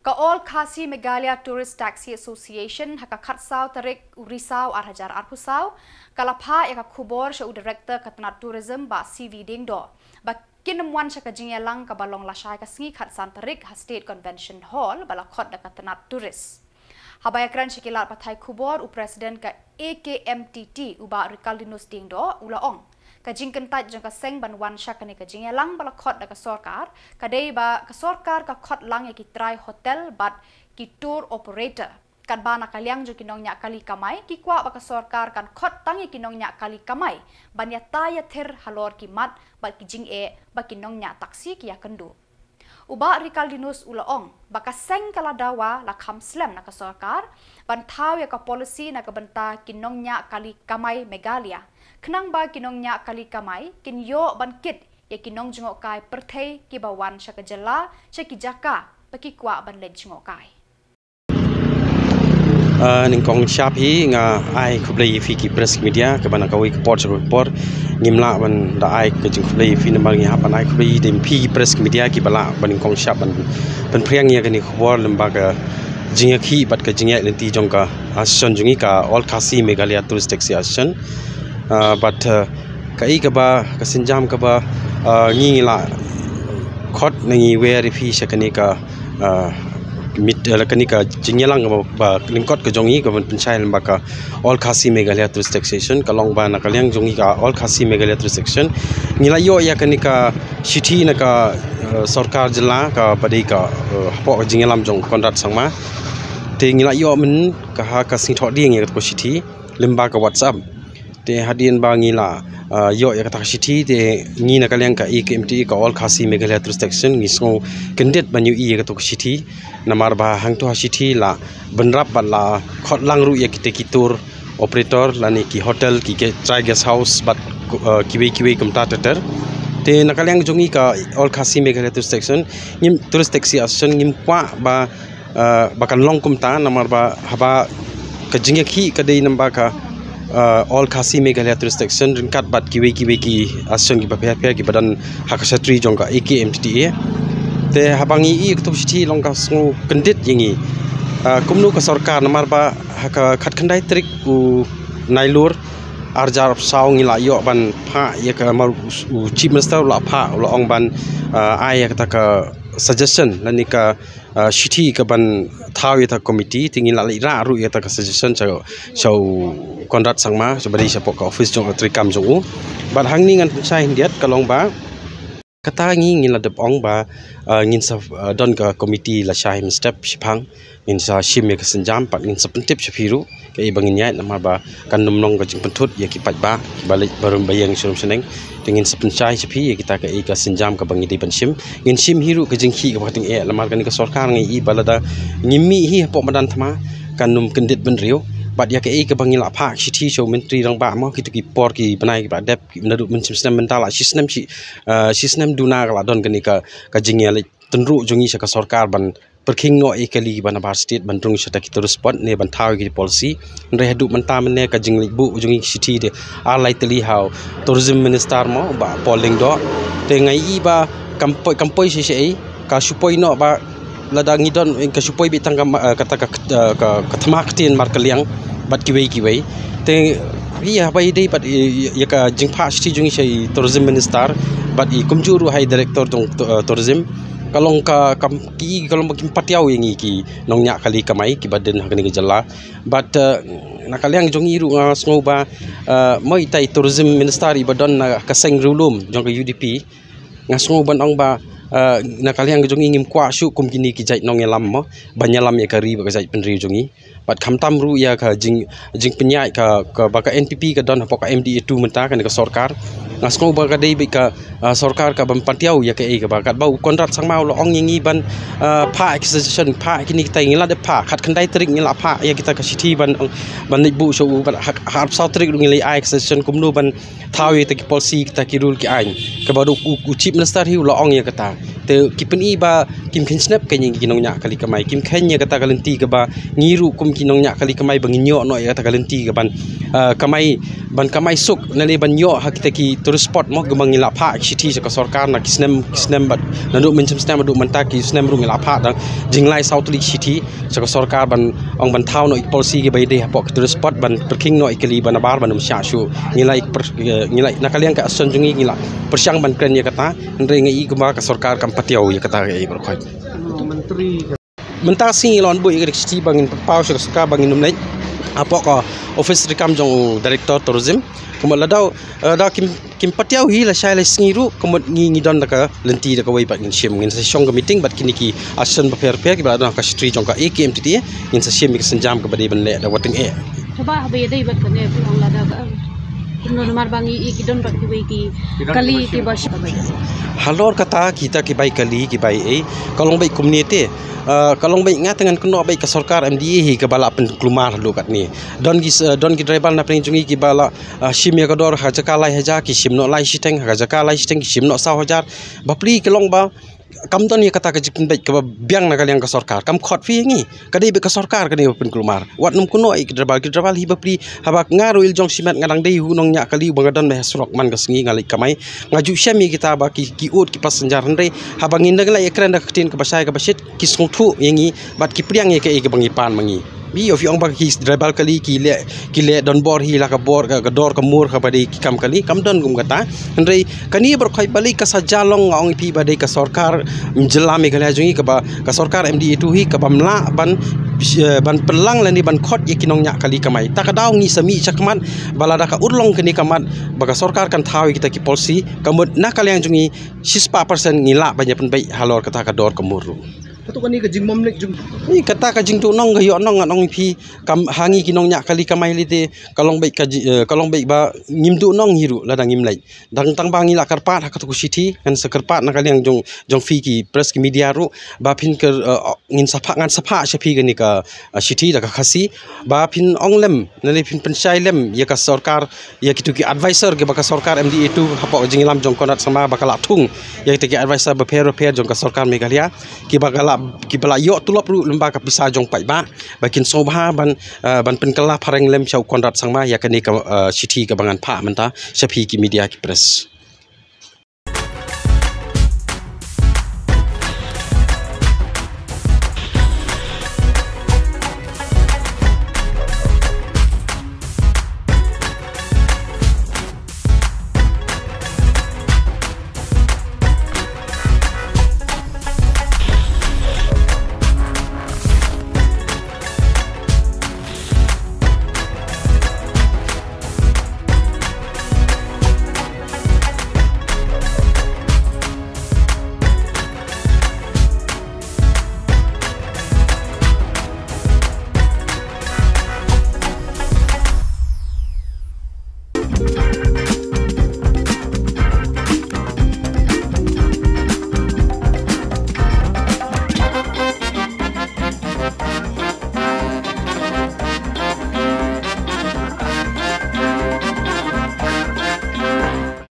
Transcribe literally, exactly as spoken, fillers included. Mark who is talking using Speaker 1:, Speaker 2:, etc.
Speaker 1: Ka All Khasi Meghalaya Tourist Taxi Association haka khatsau tarik urisau arhajar arhusau kalapha ya ka khubor sha director katna tourism ba C V Dingdo ba kinamwan sha ka jingelang ka balong lashai ka singi khatsan tarik ha State Convention Hall bala khot da katna tourist habaya kran shikilar pathai khubor u president ka A K M T T uba Ricaldinus Dingdo ulaong kajing kentat jang ka seng ban wan sha kani kajing lang bala khot da ka sorkar kadai ba ka sorkar ka khot lang ya ki try hotel but ki tour operator kan bana kaliang jo kinong nya kali kamai ki kwa ba ka sorkar kan khot tang ya kinong nya kali kamai ban ya ta ya ther halor ki mat ba ki jing e ba kinong nya taksi ki ya kendu uba Ricaldinus ulaong baka seng kala dawa la kham slam na ka sorkar ban thaw ya ka policy na ka banta kinong nya kali kamai Meghalaya Kenang ba kinong nya kali kamai kin yo ban kit ya kinong jengok kai perthei ki bawan sha ka jala sha ki jaka baki kwa ban len jengok kai
Speaker 2: uh, ning kong shap hi nga ai khublei fi ki press media ka bana ka wi report report ngimla ban da ai ka jing khublei fi na ngi hapan ai khublei dem fi press media ki bala ban ning kong shap ban ban priang ya ka ni khubor lamba ka jingya khi bat ka jingya lenti jong ka asan jungi ka All Khasi Meghalaya Tourist Taxi Association Uh, but uh, kai ka ba kasinjam ka ba uh, ngi la khot ngi where fi shakani ka uh, mit la kani ka jingyalang ba, ba lingkot ka jongi ka ban panchai lamba ka All Khasi Meghalaya Tourist Taxation ka long ba na kalyang jongi ka All Khasi Meghalaya Tourist Taxation ngi la yo ya kani ka city na ka uh, sarkar jila ka padai ka uh, po jingyalam jong kontrat sangma te ngi la yo men ka ha ka sing thot ding ya ko city limba ka WhatsApp te hadin bangi la uh, yo ya kata city te ngi na kalyang ka A K M T ka All Khasi Meghalaya Tourist Taxation ngi so kendet banyu i ya to city namar ba hang to city la benrap ba la khot lang ru ya kite kitur operator la ni ki hotel ki ke try guest house bat uh, kiwe kiwe kumta tater te na kalyang jongi ka All Khasi Meghalaya Tourist Taxation ngim Tourist Taxi Association ngim kwa ba uh, bakan long kumta namar ba haba ka jingya khi ka dei namba ka Uh, All Khasi Meghalaya Tourist Taxation ringkat bat kiwe kiwe ki asan ki bapya pya ki badan hakasatri jongka A K M T T te habangi i to city longka snu kendit yingi uh, kumnu ka sarkar namar ba haka khat khandai trik u nailur arjar saw ngi la yo ban pha ya ka mar chief minister la pha la ong ban uh, ai ka ka suggestion lani ka uh, city ka ban thaw ya ta committee tingi la ra ru ya ta ka suggestion chau chau kontrat sangma sebari siapa ka office jong trikam jong bat hang ni ngan sai hindiat kalong ba kata ngi ngin la dep ong ba uh, ngin sa uh, don ka committee la shai him step shipang ngin sa shim ya ka senjam pat ngin sa pentip shafiru ka i bangin yai nama ba kan nomnong ka jing pentut ya ki pat ba balik barum bayang surum seneng ngin sa penchai shafi ya kita ka i ka senjam ka bangi di penshim ngin shim hiru ka jing khi ka pating e lamar kan ka sarkar ngi i balada ngimi hi pok madan thama kan num kendit ben riu bat ya ke e ke bangil apha city show menteri rang ba mo kitu ki por ki banai ki ba dep ki menadu men sistem mental sistem si sistem duna kala don kani ka ka jingya le tenru jongi sa ka sarkar ban perking no e kali ban bar state ban trung sa ki terus spot ne ban thaw ki policy re hadu menta men ne ka jingli bu jongi city de a lightly how tourism minister mo ba polling do te ngai i ba kampoi kampoi si si ka supoi no ba ladang idon ka supoi bitang kata ka ka katmak tin markaliang bat kiwe kiwe te iya bai dei bat ya ka jingpha city jungi sei tourism minister bat i kumjuru hai director tong tourism kalong ka kam ki kalong bakim patiau yang ki nongnya kali kamai ki baden hakani jalla bat nakaliang jongi ru sngo ba moi tai tourism minister i badon na kaseng rulum jong ka U D P ngasngo ban ong ba Uh, na kaliang jongi ngim kwa shu kum kini ki jait nong elam mo banyalam ya kari ba jait penri jongi bat khamtam ru ya ka jing jing penyai ka ka ba ka N P P ka don ha ka M D A two menta kan ka sarkar ngasko ba ka dei bi ka uh, sarkar ka bam patiau ya ka e ka ba ka bau kontrat sang mau lo ong ngi ban uh, pha extension pha kini kita ngila de pha khat khandai trik ngila pha ya kita ka city ban ban bu so ban harap sa trik ngili ai extension kumnu ban thawi ta ki policy ta ki rule ki ain ka ba du chief minister hi lo ong ya kata te kipen i ba kim khen snap ka ngi kinong nya kali kamai kim khen nya kata kalenti ka ba ngiru kum kinong nya kali kamai banginyo no ya kata kalenti ka ban uh, kamai ban kamai suk nali ban yo ha kita ki tourist spot mo gemang ngila pha city sa sarkar na kisnem kisnem bat nandu mencem stem adu menta ki kisnem ru ngila pha dang jinglai south league city sa sarkar ban ong ban thau no policy ke bai de hapok tourist spot ban perking no ikeli ban bar ban sya shu ngilai ngilai nakaliang ka ason jungi ngila persyang ban kren ya kata ndre ngai gema ka sarkar kam patiau ya kata ai berkhoi menteri mentasi lon bui ke city bangin pau sa sarkar bangin numnai apa ko office rekam jong director tourism kemudian ladau ladau kim kim patiau hi la shai la singiru kemudian ngi ngi don ka lenti da ka wai bat ngin shim ngin sa shong ka meeting bat kini ki action ba per per ki ba ka street jong ka A K M T T ngin sa shim ki senjam ka bade ban le da wating e
Speaker 3: coba habe dai bat kane pulang lada kuno nomar bangi i ki don bat ki wai ki kali ki ba
Speaker 2: halor kata kita ki bai kali ki bai e kalong bai community kalau baik ingat dengan kena baik ke sarkar M D A hi ke bala pen kelumar lu kat ni don ki don ki driver na prenjungi ki bala sim ya kador ha jaka lai haja ki sim no lai siteng ha jaka lai siteng ki sim no sa hajar bapli kelong ba kam don ya kata ke jikin baik ke biang na kaliang ke sarkar kam khot fi ngi kadai be ke sarkar kani pen kelumar wat num kuno ik driver ki driver hi bapli habak ngaru il jong simet ngadang dei hu nong nya kali bangadan me srok man ke sengi ngali kamai ngaju syami kita ba ki ki ut ki pasenjar ndre habang indang la ekran da ktin ke basai ke basit ki sungthu yengi bat ki priang ye ke ke bangi pan mangi bi of yong ba ki driver kali ki le ki le don bor hi la ka bor ka dor ka mur ka badi ki kam kali kam don gum kata ndre kani ber khoi bali ka sajalong ong pi badi ka sarkar mjelami kali ajungi ka ba ka sarkar M D A tu hi ka bamla ban ban pelang lani ban khot ye kinong nya kali kamai ta ka daw ngi sami chakman balada ka urlong kini kamat baga sarkar kan thawi kita ki policy kamut na kali ajungi sixty percent ngila banya pen bai halor kata ka dor ka muru
Speaker 4: Katu kan ni ke jing mom nek jung.
Speaker 2: Ni kata ka jing tu nong ga yo nong nong pi kam hangi kinong nya kali kamai lite kalong baik ka kalong baik ba ngim tu nong hiru ladang ngim lai dang tang bangi la karpat ha katu city kan sekerpat na kali yang jong jong fi ki press ki media ru ba pin ke ngin sapa ngan sapa shapi ga ni ka city da ka khasi ba pin ong lem na le pin pensai lem ya ka sarkar ya kitu ki advisor ke ba ka sarkar M D A tu hapok jing lam jong konat sama ba kala thung ya kitu ki advisor ba per per jong ka sarkar Meghalaya ki ba kala ki bala yo tulop ru lemba ka pisa jong pai ba bakin sobha ban ban penkala pareng lem chau konrat sangma ya kani ka city ka bangan pha menta shapi ki media ki press